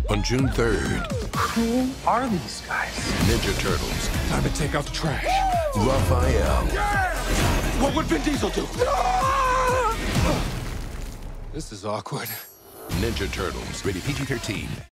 On June 3rd, Who are these guys? Ninja Turtles, Time to take out the trash. Raphael, What would Vin Diesel do? This is awkward. Ninja Turtles, rated PG-13.